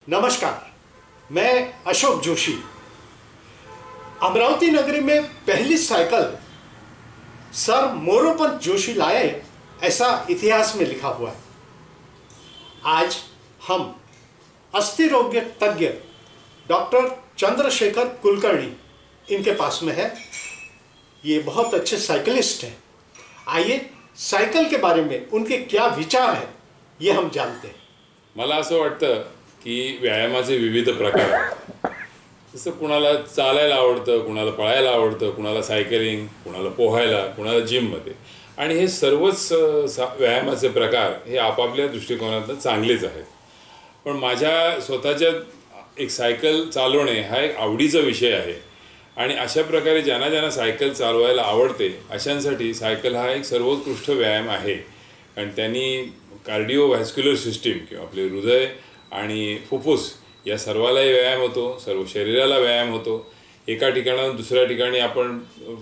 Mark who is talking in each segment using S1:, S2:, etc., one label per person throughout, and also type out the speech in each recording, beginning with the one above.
S1: नमस्कार, मैं अशोक जोशी। अमरावती नगरी में पहली साइकिल सर मोरोपंत जोशी लाए, ऐसा इतिहास में लिखा हुआ है। आज हम अस्थिरोग तज्ञ डॉक्टर चंद्रशेखर कुलकर्णी इनके पास में है। ये बहुत अच्छे साइकिलिस्ट हैं। आइए साइकिल के बारे में उनके क्या विचार हैं ये हम जानते हैं।
S2: मला असं वाटतं की व्यायामाचे विविध प्रकार आहेत। जसं कुणाला चालायला आवडतं, कुणाला पळायला आवडतं, कुणाला सायकलिंग, कुणाला पोहायला, कुणाला जिममध्ये, आणि हे सर्वच व्यायामाचे प्रकार हे आपापल्या दृष्टिकोनातून चांगलेच आहेत। पण माझ्या स्वतःच्या एक सायकल चालवणे हा एक आवडीचा विषय आहे, आणि अशा प्रकारे ज्यांना सायकल चालवायला आवडते अशांसाठी सायकल हा एक सर्वोत्कृष्ट व्यायाम आहे। कारण त्यांनी कार्डिओव्हॅस्क्युलर सिस्टीम किंवा आपले हृदय आणि फुफ्फुस या सर्वालाही व्यायाम होतो, सर्व शरीराला व्यायाम होतो। एका ठिकाणाहून दुसऱ्या ठिकाणी आपण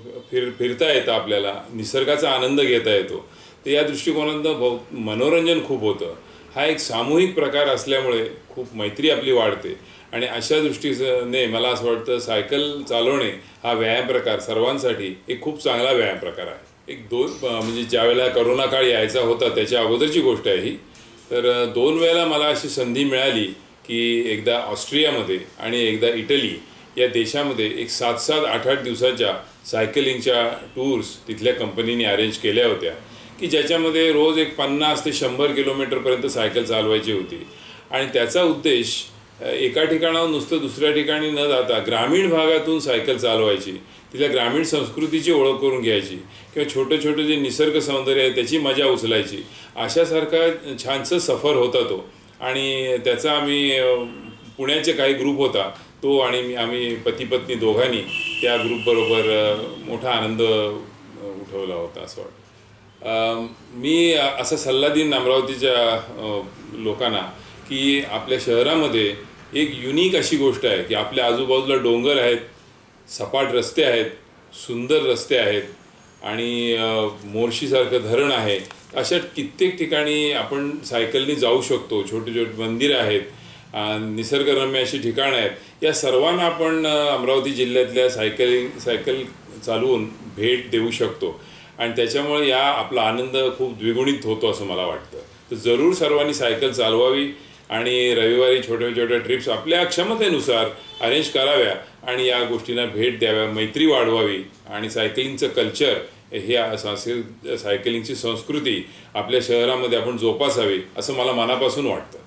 S2: फिरता येतं, आपल्याला निसर्गाचा आनंद घेता येतो। तर या दृष्टिकोनातून मनोरंजन खूप होतं। हा एक सामूहिक प्रकार असल्यामुळे खूप मैत्री आपली वाढते, आणि अशा दृष्टीने मला असं वाटतं सायकल चालवणे हा व्यायाम प्रकार सर्वांसाठी एक खूप चांगला व्यायाम प्रकार आहे। एक दोन म्हणजे ज्यावेळेला कोरोना काळ यायचा होता त्याच्या अगोदरची गोष्ट आहे ही। तर 2 वेळेला मला अशी संधी मिळाली की एकदा ऑस्ट्रियामध्ये आणि एकदा इटली या देशामध्ये एक 7-7, 8-8 दिवसाच्या सायकलिंगच्या टूर्स तिथल्या कंपनीने अरेंज केल्या होत्या, की ज्याच्यामध्ये रोज एक 50 ते 100 किलोमीटरपर्यंत सायकल चालवायची होती। आणि त्याचा उद्देश एका ठिकाणाहून नुसतं दुसऱ्या ठिकाणी न जाता ग्रामीण भागातून सायकल चालवायची, तिथल्या ग्रामीण संस्कृतीची ओळख करून घ्यायची, किंवा छोटे जे निसर्ग सौंदर्य आहे त्याची मजा उचलायची। अशासारखा छानसा सफर होता तो। आणि त्याचा आम्ही पुण्याचे काही ग्रुप होता तो, आणि आम्ही पती पत्नी दोघांनी त्या ग्रुपबरोबर मोठा आनंद उठवला होता असं वाटतं। मी असा सल्ला देईन अमरावतीच्या लोकांना की आपल्या शहरामध्ये एक युनिक अशी गोष्ट आहे की आपल्या आजूबाजूला डोंगर आहेत, सपाट रस्ते आहेत, सुंदर रस्ते आहेत, आणि मोर्शीसारखं धरण आहे। अशा कित्येक ठिकाणी आपण सायकलनी जाऊ शकतो। छोटे मंदिरं आहेत, निसर्गरम्य अशी ठिकाणं आहेत। या सर्वांना आपण अमरावती जिल्ह्यातल्या सायकल चालवून भेट देऊ शकतो, आणि त्याच्यामुळे या आपला आनंद खूप द्विगुणित होतो असं मला वाटतं। तर जरूर सर्वांनी सायकल चालवावी आणि रविवारी छोट्या ट्रिप्स आपल्या क्षमतेनुसार अरेंज कराव्या, आणि या गोष्टींना भेट द्याव्या, मैत्री वाढवावी, आणि सायकलिंगचं कल्चर हे सायकलिंगची संस्कृती आपल्या शहरामध्ये आपण जोपासावी असं मला मनापासून वाटतं।